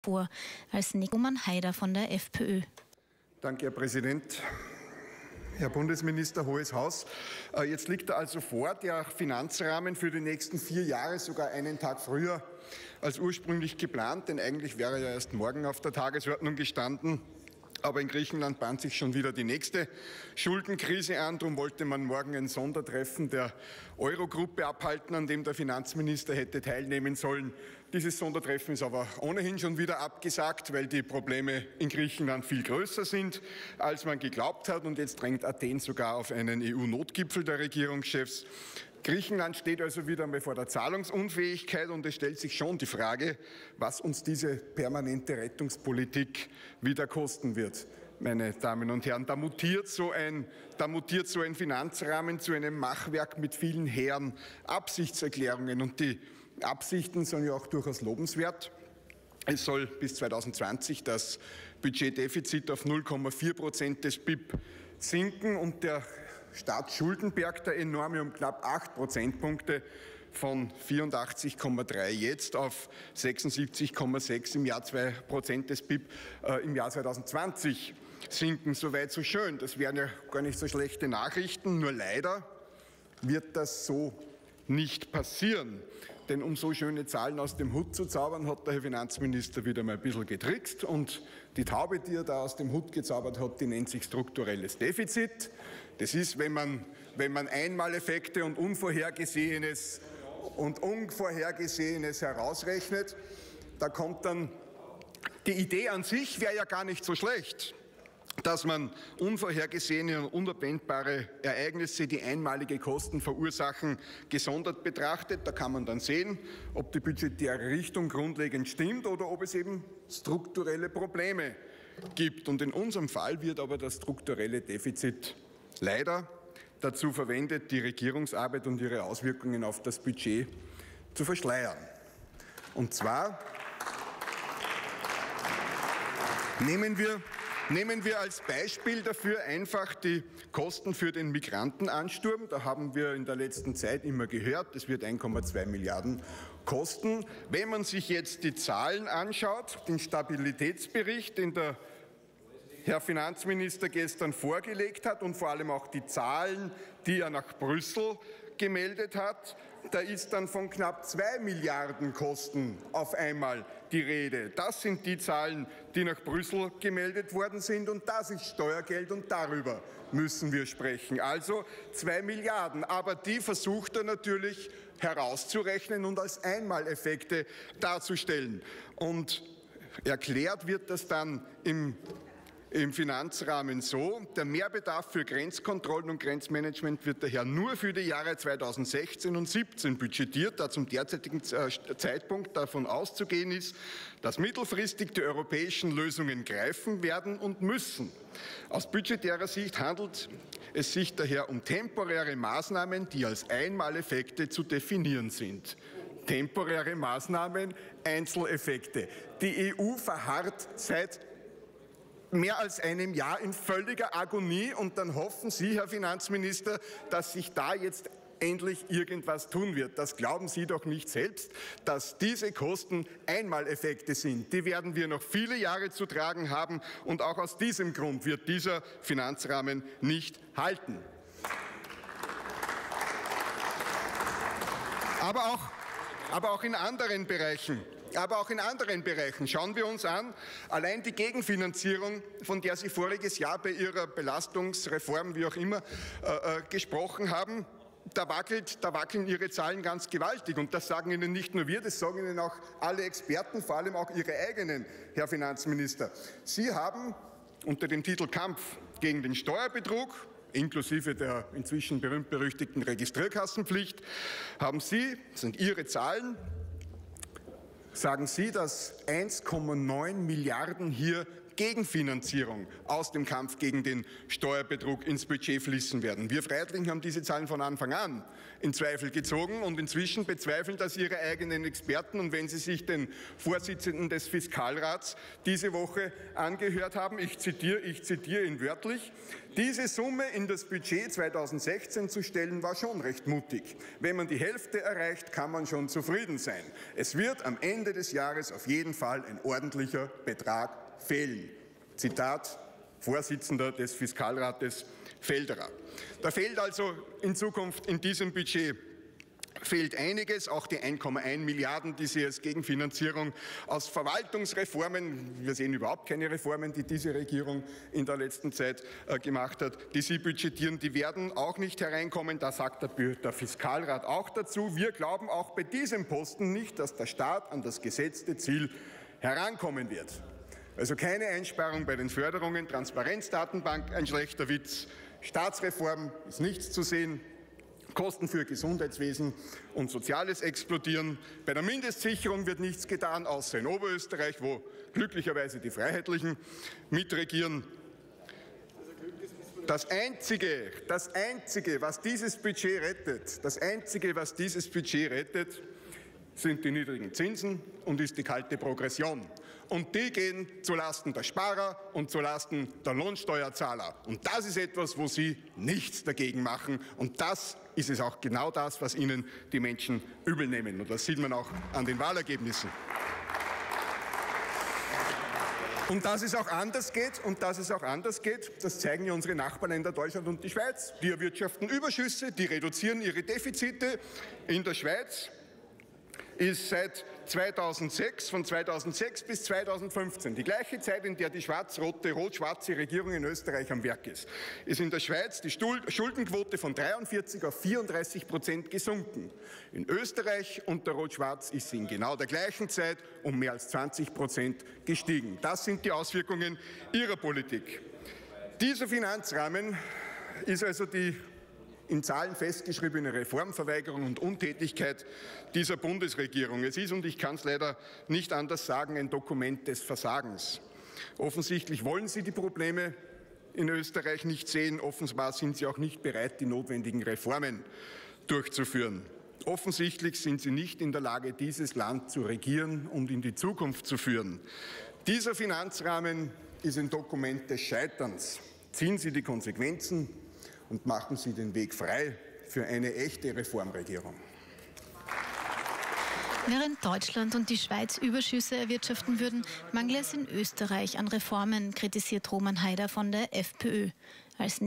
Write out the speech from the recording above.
vor, als Roman Haider von der FPÖ. Danke, Herr Präsident. Herr Bundesminister, Hohes Haus, jetzt liegt also vor, der Finanzrahmen für die nächsten 4 Jahre, sogar einen Tag früher als ursprünglich geplant, denn eigentlich wäre er ja erst morgen auf der Tagesordnung gestanden. Aber in Griechenland bahnt sich schon wieder die nächste Schuldenkrise an. Darum wollte man morgen ein Sondertreffen der Eurogruppe abhalten, an dem der Finanzminister hätte teilnehmen sollen. Dieses Sondertreffen ist aber ohnehin schon wieder abgesagt, weil die Probleme in Griechenland viel größer sind, als man geglaubt hat. Und jetzt drängt Athen sogar auf einen EU-Notgipfel der Regierungschefs. Griechenland steht also wieder einmal vor der Zahlungsunfähigkeit und es stellt sich schon die Frage, was uns diese permanente Rettungspolitik wieder kosten wird. Meine Damen und Herren, da mutiert so ein Finanzrahmen zu einem Machwerk mit vielen hehren Absichtserklärungen. Und die Absichten sind ja auch durchaus lobenswert. Es soll bis 2020 das Budgetdefizit auf 0,4% des BIP sinken und der Staatsschuldenberg, der enorme, um knapp 8 Prozentpunkte von 84,3 jetzt auf 76,6 im Jahr 2% des BIP im Jahr 2020 sinken. Soweit so schön. Das wären ja gar nicht so schlechte Nachrichten. Nur leider wird das so nicht passieren. Denn um so schöne Zahlen aus dem Hut zu zaubern, hat der Herr Finanzminister wieder mal ein bisschen getrickst. Und die Taube, die er da aus dem Hut gezaubert hat, die nennt sich strukturelles Defizit. Das ist, wenn man Einmaleffekte und Unvorhergesehenes herausrechnet, da kommt dann, die Idee an sich wäre ja gar nicht so schlecht, dass man unvorhergesehene und unabwendbare Ereignisse, die einmalige Kosten verursachen, gesondert betrachtet. Da kann man dann sehen, ob die budgetäre Richtung grundlegend stimmt oder ob es eben strukturelle Probleme gibt. Und in unserem Fall wird aber das strukturelle Defizit leider dazu verwendet, die Regierungsarbeit und ihre Auswirkungen auf das Budget zu verschleiern. Und zwar nehmen wir als Beispiel dafür einfach die Kosten für den Migrantenansturm. Da haben wir in der letzten Zeit immer gehört, das wird 1,2 Milliarden kosten. Wenn man sich jetzt die Zahlen anschaut, den Stabilitätsbericht, den der Herr Finanzminister gestern vorgelegt hat und vor allem auch die Zahlen, die er nach Brüssel gemeldet hat, da ist dann von knapp 2 Milliarden Kosten auf einmal die Rede. Das sind die Zahlen, die nach Brüssel gemeldet worden sind und das ist Steuergeld und darüber müssen wir sprechen. Also 2 Milliarden, aber die versucht er natürlich herauszurechnen und als Einmaleffekte darzustellen. Und erklärt wird das dann im Finanzrahmen so, der Mehrbedarf für Grenzkontrollen und Grenzmanagement wird daher nur für die Jahre 2016 und 2017 budgetiert, da zum derzeitigen Zeitpunkt davon auszugehen ist, dass mittelfristig die europäischen Lösungen greifen werden und müssen. Aus budgetärer Sicht handelt es sich daher um temporäre Maßnahmen, die als Einmaleffekte zu definieren sind. Temporäre Maßnahmen, Einzeleffekte. Die EU verharrt seit mehr als einem Jahr in völliger Agonie und dann hoffen Sie, Herr Finanzminister, dass sich da jetzt endlich irgendwas tun wird. Das glauben Sie doch nicht selbst, dass diese Kosten Einmaleffekte sind. Die werden wir noch viele Jahre zu tragen haben und auch aus diesem Grund wird dieser Finanzrahmen nicht halten. Aber auch in anderen Bereichen. Schauen wir uns an, allein die Gegenfinanzierung, von der Sie voriges Jahr bei Ihrer Belastungsreform, wie auch immer, gesprochen haben, da wackeln Ihre Zahlen ganz gewaltig. Und das sagen Ihnen nicht nur wir, das sagen Ihnen auch alle Experten, vor allem auch Ihre eigenen, Herr Finanzminister. Sie haben unter dem Titel Kampf gegen den Steuerbetrug, inklusive der inzwischen berühmt-berüchtigten Registrierkassenpflicht, haben Sie, das sind Ihre Zahlen, sagen Sie, dass 1,9 Milliarden hier Gegenfinanzierung aus dem Kampf gegen den Steuerbetrug ins Budget fließen werden. Wir Freiheitlichen haben diese Zahlen von Anfang an in Zweifel gezogen und inzwischen bezweifeln das ihre eigenen Experten. Und wenn Sie sich den Vorsitzenden des Fiskalrats diese Woche angehört haben, ich zitiere ihn wörtlich: Diese Summe in das Budget 2016 zu stellen, war schon recht mutig. Wenn man die Hälfte erreicht, kann man schon zufrieden sein. Es wird am Ende des Jahres auf jeden Fall ein ordentlicher Betrag fehlen. Zitat Vorsitzender des Fiskalrates Felderer. Da fehlt also in Zukunft in diesem Budget fehlt einiges, auch die 1,1 Milliarden, die Sie als Gegenfinanzierung aus Verwaltungsreformen, wir sehen überhaupt keine Reformen, die diese Regierung in der letzten Zeit gemacht hat, die Sie budgetieren, die werden auch nicht hereinkommen. Da sagt der Fiskalrat auch dazu. Wir glauben auch bei diesem Posten nicht, dass der Staat an das gesetzte Ziel herankommen wird. Also keine Einsparung bei den Förderungen, Transparenzdatenbank ein schlechter Witz, Staatsreform ist nichts zu sehen. Kosten für Gesundheitswesen und Soziales explodieren. Bei der Mindestsicherung wird nichts getan, außer in Oberösterreich, wo glücklicherweise die Freiheitlichen mitregieren. Das Einzige, was dieses Budget rettet, sind die niedrigen Zinsen und ist die kalte Progression. Und die gehen zulasten der Sparer und zulasten der Lohnsteuerzahler. Und das ist etwas, wo Sie nichts dagegen machen. Und das ist es auch genau das, was Ihnen die Menschen übel nehmen. Und das sieht man auch an den Wahlergebnissen. Und dass es auch anders geht, das zeigen ja unsere Nachbarländer Deutschland und die Schweiz. Die erwirtschaften Überschüsse, die reduzieren ihre Defizite. In der Schweiz ist seit 2006, von 2006 bis 2015, die gleiche Zeit, in der die rot-schwarze Regierung in Österreich am Werk ist in der Schweiz die Schuldenquote von 43 auf 34% gesunken. In Österreich unter Rot-Schwarz ist sie in genau der gleichen Zeit um mehr als 20% gestiegen. Das sind die Auswirkungen ihrer Politik. Dieser Finanzrahmen ist also die in Zahlen festgeschriebene Reformverweigerung und Untätigkeit dieser Bundesregierung. Es ist, und ich kann es leider nicht anders sagen, ein Dokument des Versagens. Offensichtlich wollen Sie die Probleme in Österreich nicht sehen. Offenbar sind Sie auch nicht bereit, die notwendigen Reformen durchzuführen. Offensichtlich sind Sie nicht in der Lage, dieses Land zu regieren und in die Zukunft zu führen. Dieser Finanzrahmen ist ein Dokument des Scheiterns. Ziehen Sie die Konsequenzen und machen Sie den Weg frei für eine echte Reformregierung. Während Deutschland und die Schweiz Überschüsse erwirtschaften würden, mangele es in Österreich an Reformen, kritisiert Roman Heider von der FPÖ. Als